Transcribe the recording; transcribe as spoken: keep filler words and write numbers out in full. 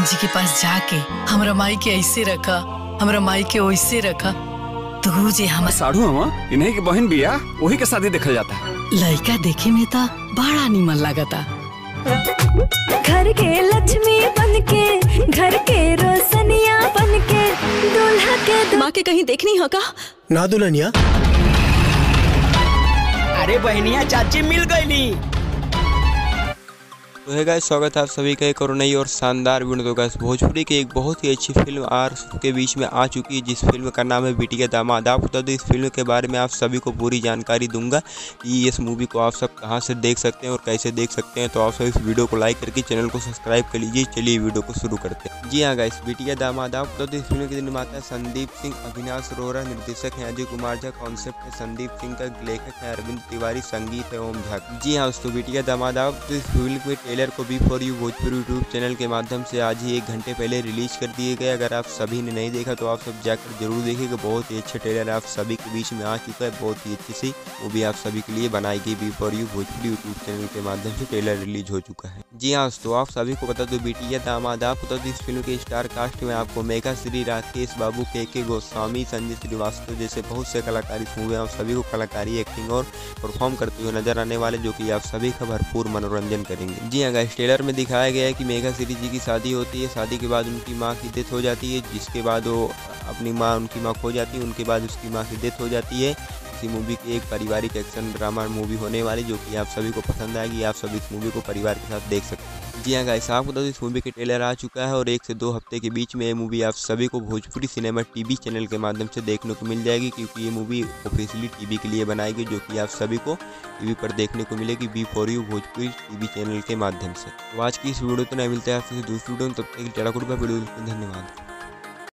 हनुमान जी के पास जाके हमरा माई के ऐसे रखा, हमरा माई के वैसे रखा। तू जे हम साढ़ू हम इन्हीं की बहन बिया, वही के शादी देखल जाता है। लड़का देखे में तो बड़ा निमन लागता। घर के लक्ष्मी बनके, घर के रोशनिया बनके, दूल्हा के माँ के कहीं देखनी हो का? ना दुल्हनिया। अरे बहनिया चाची मिल गई नी। तो है गाइस, स्वागत है आप सभी का एक और नई और शानदार वीडियो। तो गाइस, भोजपुरी की एक बहुत ही अच्छी फिल्म आर के बीच में आ चुकी है, जिस फिल्म का नाम है बिटिया दामाद। आप बता दो इस फिल्म के बारे में आप सभी को पूरी जानकारी दूंगा कि इस मूवी को आप सब कहां से देख सकते हैं और कैसे देख सकते हैं। तो आप सब इस वीडियो को लाइक करके चैनल को सब्सक्राइब कर लीजिए। चलिए वीडियो को शुरू करते हैं। जी हाँ गाइस, बिटिया दामाद। आप बता दो इस फिल्म के निर्माता है संदीप सिंह, अविनाश अरोरा, निर्देशक है अजय कुमार झा, कॉन्सेप्ट है संदीप सिंह का, लेखक है अरविंद तिवारी, संगीत है ओम झा। जी हाँ दोस्तों, बिटिया दामाद। आप तो इस फिल्म के ट्रेलर को B four Bhojpuri YouTube channel के माध्यम से आज ही एक घंटे पहले रिलीज कर दिए गए। अगर आप सभी ने नहीं देखा तो आप सब जाकर जरूर देखिएगा। बहुत ही अच्छे ट्रेलर आप सभी के बीच में आ चुका है। बहुत ही अच्छी सी मूवी आप सभी के लिए बनाई गई B four U Bhojpuri YouTube channel के माध्यम से ट्रेलर रिलीज हो चुका है। जी हाँ दोस्तों, आप सभी को बता दो बिटिया दामाद। आप बता दो इस फिल्म के स्टार कास्ट में आपको मेघा श्री, राकेश बाबू, के के गोस्वामी, संजय श्रीवास्तव जैसे बहुत से कलाकार इस मूवी में आप सभी को कलाकारी, एक्टिंग और परफॉर्म करते हुए नजर आने वाले, जो कि आप सभी का भरपूर मनोरंजन करेंगे। जी हाँ गाइस, ट्रेलर में दिखाया गया है कि मेघा श्री जी की शादी होती है। शादी के बाद उनकी मां की डेथ हो जाती है, जिसके बाद वो अपनी मां उनकी मां खो जाती है। उनके बाद उसकी मां की डेथ हो जाती है। इसी मूवी की एक पारिवारिक एक्शन ड्रामा मूवी होने वाली, जो कि आप सभी को पसंद आएगी। आप सभी इस मूवी को परिवार के साथ देख सकते हैं। जी हाँ गाइस, आपको तो इस मूवी के ट्रेलर आ चुका है और एक से दो हफ्ते के बीच में ये मूवी आप सभी को भोजपुरी सिनेमा टीवी चैनल के माध्यम से देखने को मिल जाएगी, क्योंकि ये मूवी ऑफिशियली टीवी के लिए बनाई गई, जो कि आप सभी को टीवी पर देखने को मिलेगी B four U Bhojpuri TV channel के माध्यम से। तो आज की इस वीडियो तो नहीं मिलता है आपसे दूसरी वीडियो में, तब तक वीडियो। धन्यवाद।